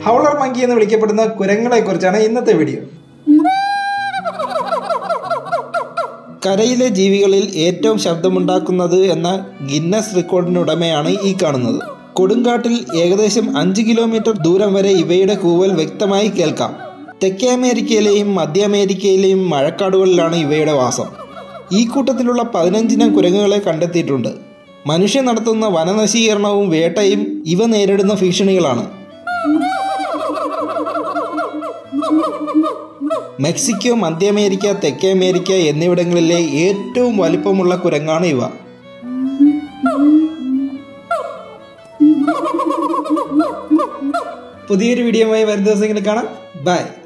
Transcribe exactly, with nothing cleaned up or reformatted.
Howler monkey എന്ന് വിളിക്കപ്പെടുന്ന കുരങ്ങളെ കുറിച്ചാണ് ഇന്നത്തെ വീഡിയോ. കരയിലെ ജീവികളിൽ ഏറ്റവും ശബ്ദമുണ്ടാക്കുന്നത് എന്ന ഗിന്നസ് റെക്കോർഡിനുടമയാണ് ഈ കാണുന്നത്. കൊടുങ്കാട്ടിൽ ഏകദേശം അഞ്ച് കിലോമീറ്റർ ദൂരം വരെ ഇവയുടെ കൂവൽ വ്യക്തമായി കേൾക്കാം. തെക്കേ അമേരിക്കയിലെയും മധ്യ അമേരിക്കയിലെയും മഴക്കാടുകളിലാണ് ഇവയുടെ വാസം. ഈ കൂട്ടത്തിലുള്ള പതിനഞ്ചിനം കുരങ്ങുകളെ കണ്ടെത്തിയിട്ടുണ്ട്. മനുഷ്യൻ നടത്തുന്ന വനനശീകരണവും വേട്ടയും ഇവ നേരിടുന്ന ഭീഷണികളാണ്. മെക്സിക്കോ, മധ്യ അമേരിക്ക, തെക്കേ അമേരിക്ക എന്നിവിടങ്ങളിലെ ഏറ്റവും വലിപ്പമുള്ള കുരങ്ങാണ് ഇവ. പുതിയൊരു വീഡിയോയുമായി വരും ദിവസങ്ങളിൽ കാണാം. ബൈ.